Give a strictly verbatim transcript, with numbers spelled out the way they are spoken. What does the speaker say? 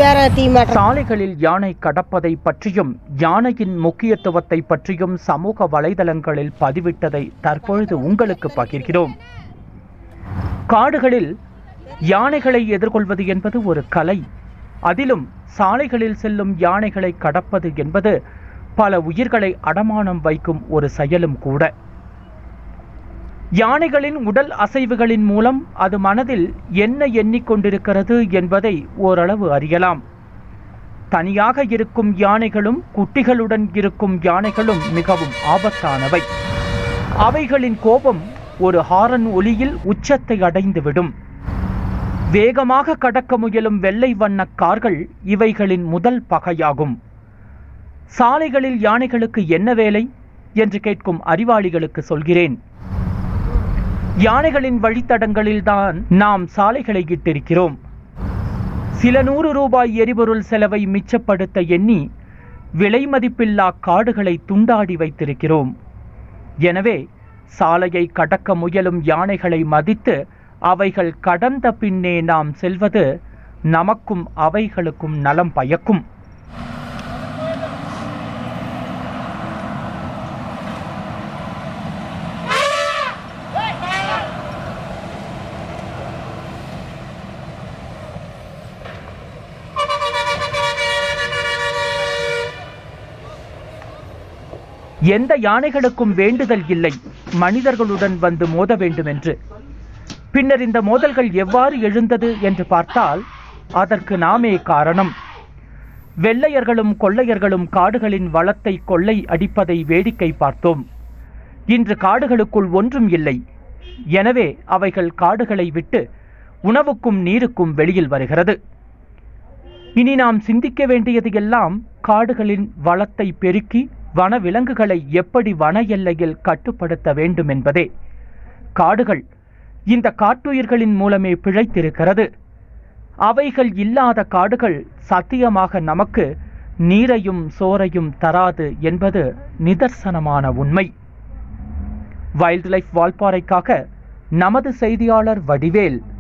சாலைகளில் யானை கடப்பதை பற்றியும் யானையின் முக்கியத்துவத்தை பற்றியும் சமூக வலைதளங்களில் பதிவிட்டதை தற்பொழுது உங்களுக்கு பகிர்கிறோம். காடுகளில் யானைகளை எதிர்கொள்வது என்பது ஒரு கலை. அதிலும் சாலைகளில் செல்லும் யானைகளை கடப்பது என்பது பல உயிர்களை அடமானம் வைக்கும் ஒரு செயலும் கூட. யானைகளின் உடல் அசைவுகளின் மூலம் அது மனதில் என்ன எண்ணிக்கொண்டிருக்கிறது என்பதை ஓரளவு அறியலாம். தனியாக இருக்கும் யானைகளும் குட்டிகளுடன் இருக்கும் யானைகளும் மிகவும் ஆபத்தானவை. அவைகளின் கோபம் ஒரு ஹாரன் ஒலியில் உச்சத்தை அடைந்துவிடும். வேகமாக கடக்க முயலும் வெள்ளை வண்ண கார்கள் இவைகளின் முதல் பகையாகும். சாலைகளில் யானைகளுக்கு என்ன வேலை என்று கேட்கும் அறிவாளிகளுக்கு சொல்கிறேன். யானைகளின் வழித்தடங்களில்தான் நாம் சாலைகளை இட்டிருக்கிறோம். சில நூறு ரூபாய் எரிபொருள் செலவை மிச்சப்படுத்த எண்ணி விலை மதிப்பில்லா காடுகளை துண்டாடி வைத்திருக்கிறோம். எனவே சாலையை கடக்க முயலும் யானைகளை மதித்து அவைகள் கடந்த பின்னே நாம் செல்வது நமக்கும் அவைகளுக்கும் நலம் பயக்கும். எந்த யானைகளுக்கும் வேண்டுதல் இல்லை மனிதர்களுடன் வந்து மோத வேண்டும் என்று. பின்னர் இந்த மோதல்கள் எவ்வாறு எழுந்தது என்று பார்த்தால் அதற்கு நாமே காரணம். வெள்ளையர்களும் கொள்ளையர்களும் காடுகளின் வளத்தை கொள்ளை அடிப்பதை வேடிக்கை பார்த்தோம். இன்று காடுகளுக்குள் ஒன்றும் இல்லை. எனவே அவைகள் காடுகளை விட்டு உணவுக்கும் நீருக்கும் வெளியில் வருகிறது. இனி நாம் சிந்திக்க வேண்டியது எல்லாம் காடுகளின் வளத்தை பெருக்கி வன விலங்குகளை எப்படி வன எல்லையில் கட்டுப்படுத்த வேண்டும் என்பதே. காடுகள் இந்த காட்டுயிர்களின் மூலமே பிழைத்திருக்கிறது. அவைகள் இல்லாத காடுகள் சத்தியமாக நமக்கு நீரையும் சோறையும் தராது என்பது நிதர்சனமான உண்மை. வைல்ட் லைஃப் வால்பாறைக்காக நமது செய்தியாளர் வடிவேல்.